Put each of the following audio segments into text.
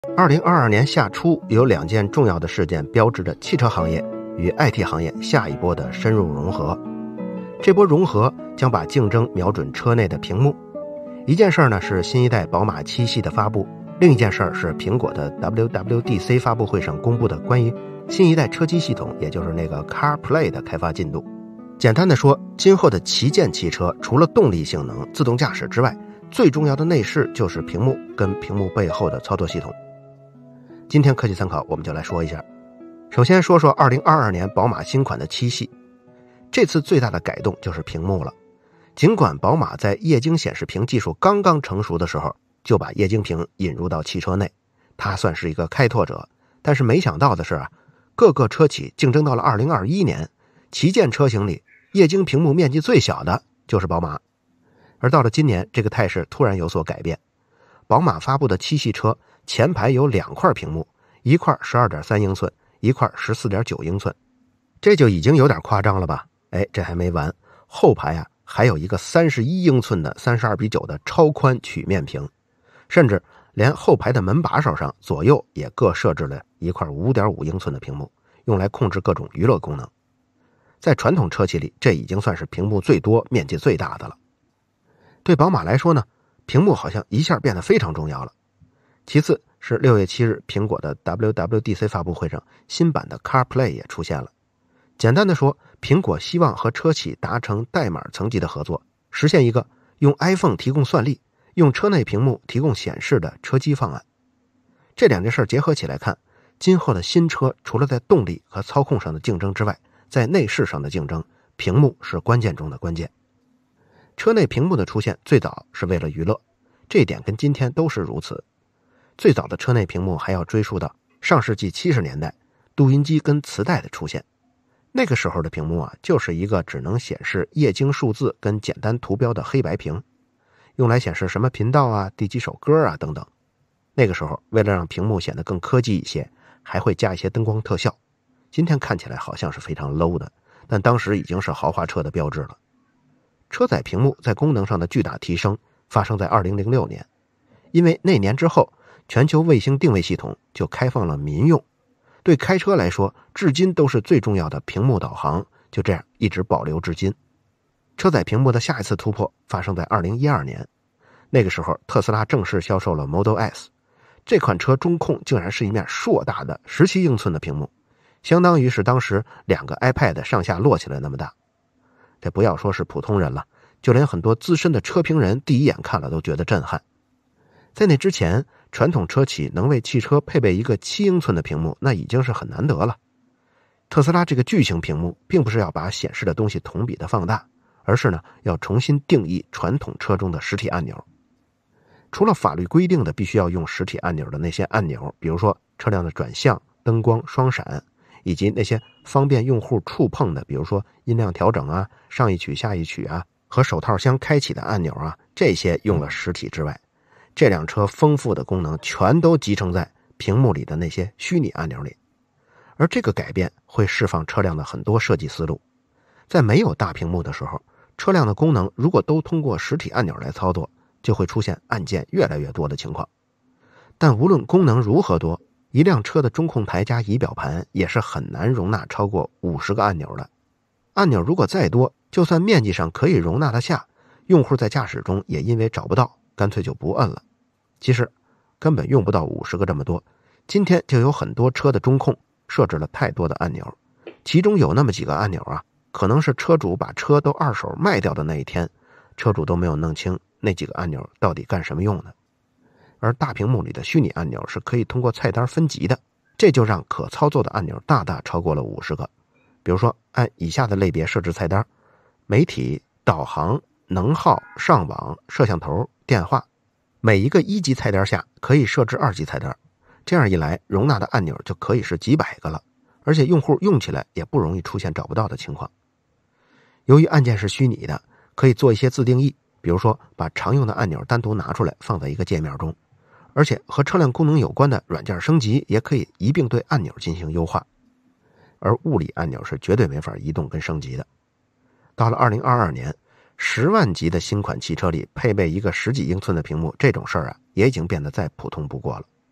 2022年夏初，有2件重要的事件标志着汽车行业与 IT 行业下一波的深入融合。这波融合将把竞争瞄准车内的屏幕。一件事呢是新一代宝马7系的发布，另一件事是苹果的 WWDC 发布会上公布的关于新一代车机系统，也就是那个 CarPlay 的开发进度。简单的说，今后的旗舰汽车除了动力性能、自动驾驶之外，最重要的内饰就是屏幕跟屏幕背后的操作系统。今天科技参考我们就来说一下。首先说说2022年宝马新款的7系，这次最大的改动就是屏幕了。尽管宝马在液晶显示屏技术刚刚成熟的时候就把液晶屏引入到汽车内，它算是一个开拓者，但是没想到的是各个车企竞争到了2021年，旗舰车型里液晶屏幕面积最小的就是宝马。而到了今年，这个态势突然有所改变。宝马发布的7系车前排有2块屏幕，一块 12.3 英寸，一块 14.9 英寸，这就已经有点夸张了吧？这还没完，后排还有一个31英寸的32:9的超宽曲面屏，甚至连后排的门把手上左右也各设置了一块 5.5 英寸的屏幕，用来控制各种娱乐功能。在传统车企里，这已经算是屏幕最多、面积最大的了。对宝马来说呢，屏幕好像一下变得非常重要了。其次是6月7日苹果的 WWDC 发布会上，新版的 CarPlay 也出现了。简单的说，苹果希望和车企达成代码层级的合作，实现一个用 iPhone 提供算力，用车内屏幕提供显示的车机方案。这2件事结合起来看，今后的新车除了在动力和操控上的竞争之外，在内饰上的竞争，屏幕是关键中的关键。车内屏幕的出现最早是为了娱乐，这一点跟今天都是如此。最早的车内屏幕还要追溯到上世纪70年代，录音机跟磁带的出现。那个时候的屏幕就是一个只能显示液晶数字跟简单图标的黑白屏，用来显示什么频道第几首歌等等。那个时候为了让屏幕显得更科技一些，还会加一些灯光特效。今天看起来好像是非常 low 的，但当时已经是豪华车的标志了。车载屏幕在功能上的巨大提升发生在2006年，因为那年之后，全球卫星定位系统就开放了民用，对开车来说至今都是最重要的屏幕导航，就这样一直保留至今。车载屏幕的下一次突破发生在2012年，那个时候特斯拉正式销售了 Model S， 这款车中控竟然是一面硕大的17英寸的屏幕，相当于是当时2个 iPad 上下摞起来那么大。这不要说是普通人了，就连很多资深的车评人第一眼看了都觉得震撼。在那之前，传统车企能为汽车配备一个7英寸的屏幕，那已经是很难得了。特斯拉这个巨型屏幕并不是要把显示的东西同比的放大，而是要重新定义传统车中的实体按钮。除了法律规定的必须要用实体按钮的那些按钮，比如说车辆的转向、灯光、双闪，以及那些方便用户触碰的，比如说音量调整上一曲下一曲和手套箱开启的按钮这些用了实体之外，这辆车丰富的功能全都集成在屏幕里的那些虚拟按钮里。而这个改变会释放车辆的很多设计思路。在没有大屏幕的时候，车辆的功能如果都通过实体按钮来操作，就会出现按键越来越多的情况。但无论功能如何多，一辆车的中控台加仪表盘也是很难容纳超过50个按钮的。按钮如果再多，就算面积上可以容纳得下，用户在驾驶中也因为找不到，干脆就不摁了。其实根本用不到50个这么多，今天就有很多车的中控设置了太多的按钮，其中有那么几个按钮可能是车主把车都二手卖掉的那一天，车主都没有弄清那几个按钮到底干什么用的。而大屏幕里的虚拟按钮是可以通过菜单分级的，这就让可操作的按钮大大超过了50个。比如说按以下的类别设置菜单：媒体、导航、能耗、上网、摄像头、电话。每一个1级菜单下可以设置2级菜单，这样一来容纳的按钮就可以是几百个了，而且用户用起来也不容易出现找不到的情况。由于按键是虚拟的，可以做一些自定义，比如说把常用的按钮单独拿出来放在一个界面中，而且和车辆功能有关的软件升级也可以一并对按钮进行优化。而物理按钮是绝对没法移动跟升级的。到了2022年，10万级的新款汽车里配备一个10几英寸的屏幕，这种事儿也已经变得再普通不过了。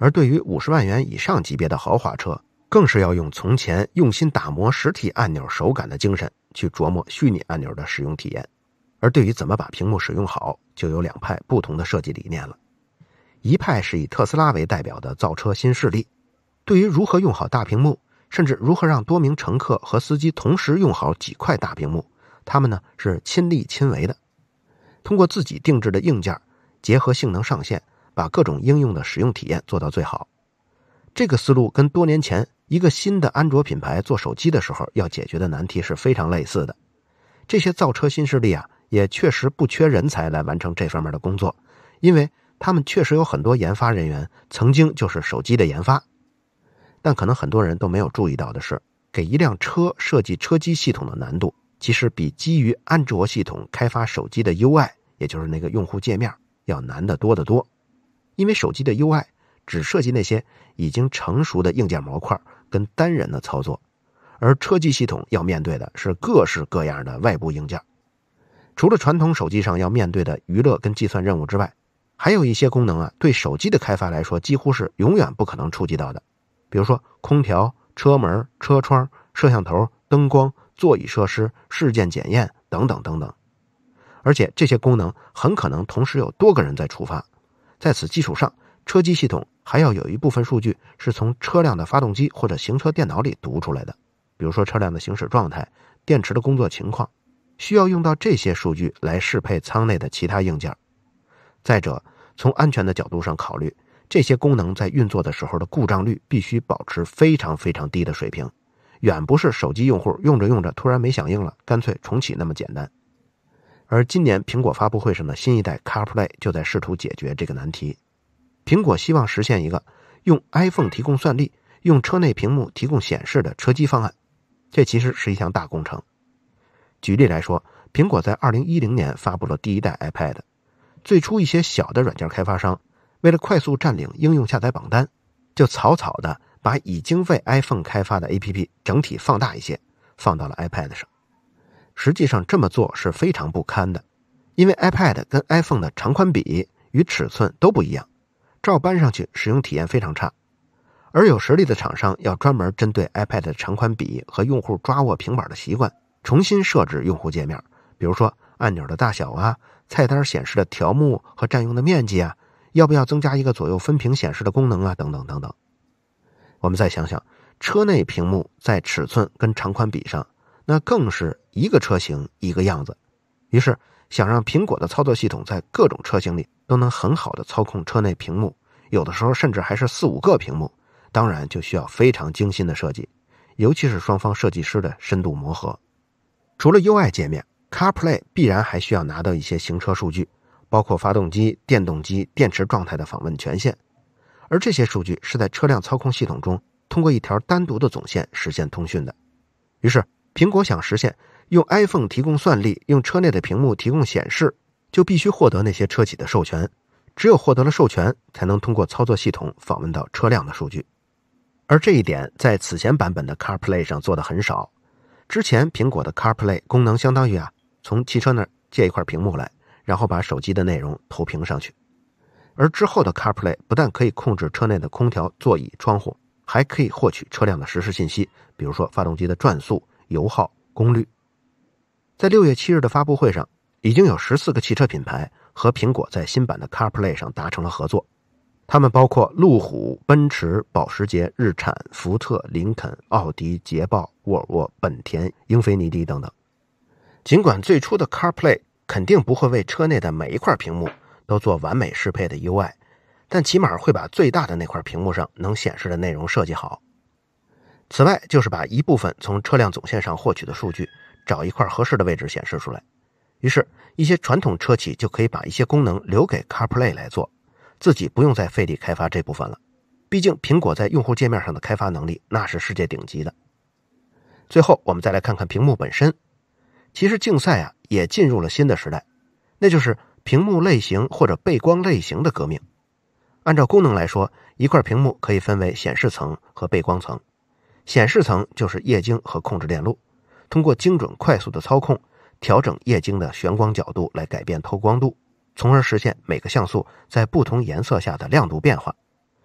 而对于50万元以上级别的豪华车，更是要用从前用心打磨实体按钮手感的精神去琢磨虚拟按钮的使用体验。而对于怎么把屏幕使用好，就有两派不同的设计理念了。一派是以特斯拉为代表的造车新势力，对于如何用好大屏幕，甚至如何让多名乘客和司机同时用好几块大屏幕，他们呢是亲力亲为的，通过自己定制的硬件，结合性能上限，把各种应用的使用体验做到最好。这个思路跟多年前一个新的安卓品牌做手机的时候要解决的难题是非常类似的。这些造车新势力啊，也确实不缺人才来完成这方面的工作，因为他们确实有很多研发人员曾经就是手机的研发。但可能很多人都没有注意到的是，给一辆车设计车机系统的难度，其实比基于安卓系统开发手机的 UI， 也就是那个用户界面，要难得多得多。因为手机的 UI 只涉及那些已经成熟的硬件模块跟单人的操作，而车机系统要面对的是各式各样的外部硬件。除了传统手机上要面对的娱乐跟计算任务之外，还有一些功能啊，对手机的开发来说几乎是永远不可能触及到的。比如说空调、车门、车窗、摄像头、灯光、座椅设施、事件检验等等等等。而且这些功能很可能同时有多个人在触发，在此基础上，车机系统还要有一部分数据是从车辆的发动机或者行车电脑里读出来的，比如说车辆的行驶状态、电池的工作情况，需要用到这些数据来适配舱内的其他硬件。再者，从安全的角度上考虑，这些功能在运作的时候的故障率必须保持非常非常低的水平，远不是手机用户用着用着突然没响应了，干脆重启那么简单。而今年苹果发布会上的新一代 CarPlay 就在试图解决这个难题。苹果希望实现一个用 iPhone 提供算力，用车内屏幕提供显示的车机方案，这其实是一项大工程。举例来说，苹果在2010年发布了第一代 iPad， 最初一些小的软件开发商为了快速占领应用下载榜单，就草草的把已经为 iPhone 开发的 APP 整体放大一些，放到了 iPad 上。实际上这么做是非常不堪的，因为 iPad 跟 iPhone 的长宽比与尺寸都不一样，照搬上去使用体验非常差。而有实力的厂商要专门针对 iPad 的长宽比和用户抓握平板的习惯，重新设置用户界面，比如说按钮的大小啊，菜单显示的条目和占用的面积啊，要不要增加一个左右分屏显示的功能啊，等等等等。我们再想想，车内屏幕在尺寸跟长宽比上，那更是一个车型一个样子。于是想让苹果的操作系统在各种车型里都能很好的操控车内屏幕，有的时候甚至还是4-5个屏幕，当然就需要非常精心的设计，尤其是双方设计师的深度磨合。除了 UI 界面， CarPlay 必然还需要拿到一些行车数据，包括发动机、电动机、电池状态的访问权限，而这些数据是在车辆操控系统中通过一条单独的总线实现通讯的。于是苹果想实现用 iPhone 提供算力，用车内的屏幕提供显示，就必须获得那些车企的授权，只有获得了授权，才能通过操作系统访问到车辆的数据。而这一点在此前版本的 CarPlay 上做的很少。之前苹果的 CarPlay 功能相当于从汽车那儿借一块屏幕来，然后把手机的内容投屏上去。而之后的 CarPlay 不但可以控制车内的空调、座椅、窗户，还可以获取车辆的实时信息，比如说发动机的转速、油耗、功率。在6月7日的发布会上，已经有14个汽车品牌和苹果在新版的 CarPlay 上达成了合作。他们包括路虎、奔驰、保时捷、日产、福特、林肯、奥迪、捷豹、沃尔沃、本田、英菲尼迪等等。尽管最初的 CarPlay 肯定不会为车内的每一块屏幕都做完美适配的 UI， 但起码会把最大的那块屏幕上能显示的内容设计好。此外，就是把一部分从车辆总线上获取的数据找一块合适的位置显示出来。于是一些传统车企就可以把一些功能留给 CarPlay 来做，自己不用再费力开发这部分了。毕竟苹果在用户界面上的开发能力那是世界顶级的。最后我们再来看看屏幕本身。其实竞赛也进入了新的时代，那就是屏幕类型或者背光类型的革命。按照功能来说，一块屏幕可以分为显示层和背光层。显示层就是液晶和控制电路，通过精准快速的操控，调整液晶的旋光角度来改变透光度，从而实现每个像素在不同颜色下的亮度变化。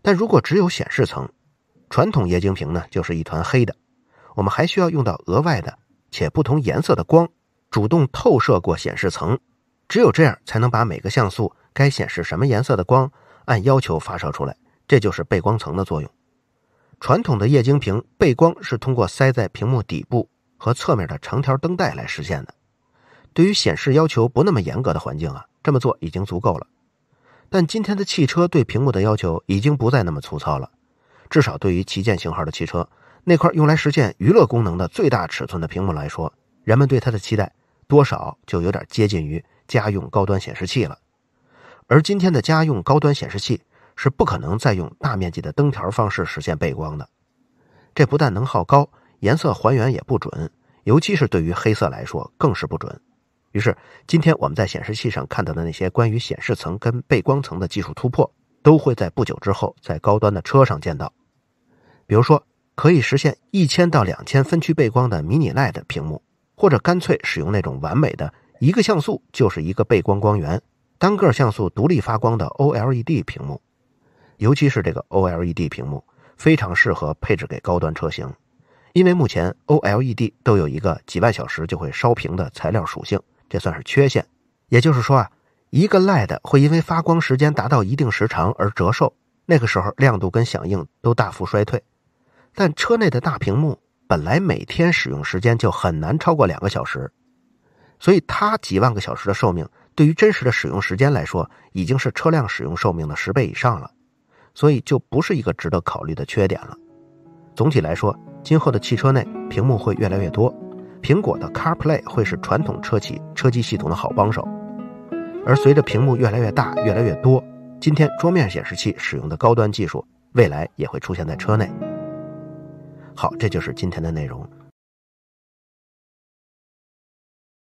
但如果只有显示层，传统液晶屏呢就是一团黑的，我们还需要用到额外的且不同颜色的光，主动透射过显示层，只有这样才能把每个像素该显示什么颜色的光按要求发射出来，这就是背光层的作用。传统的液晶屏背光是通过塞在屏幕底部和侧面的长条灯带来实现的。对于显示要求不那么严格的环境啊，这么做已经足够了。但今天的汽车对屏幕的要求已经不再那么粗糙了，至少对于旗舰型号的汽车，那块用来实现娱乐功能的最大尺寸的屏幕来说，人们对它的期待多少就有点接近于家用高端显示器了。而今天的家用高端显示器是不可能再用大面积的灯条方式实现背光的，这不但能耗高，颜色还原也不准，尤其是对于黑色来说更是不准。于是今天我们在显示器上看到的那些关于显示层跟背光层的技术突破，都会在不久之后在高端的车上见到。比如说可以实现1000到2000分区背光的迷你 LED 屏幕，或者干脆使用那种完美的一个像素就是一个背光光源，单个像素独立发光的 OLED 屏幕。尤其是这个 OLED 屏幕非常适合配置给高端车型，因为目前 OLED 都有一个几万小时就会烧屏的材料属性，这算是缺陷。也就是说啊，一个 LED 会因为发光时间达到一定时长而折寿，那个时候亮度跟响应都大幅衰退。但车内的大屏幕本来每天使用时间就很难超过2个小时，所以它几万个小时的寿命对于真实的使用时间来说已经是车辆使用寿命的10倍以上了，所以就不是一个值得考虑的缺点了。总体来说，今后的汽车内屏幕会越来越多，苹果的 CarPlay 会是传统车企车机系统的好帮手。而随着屏幕越来越大越来越多，今天桌面显示器使用的高端技术未来也会出现在车内。好，这就是今天的内容。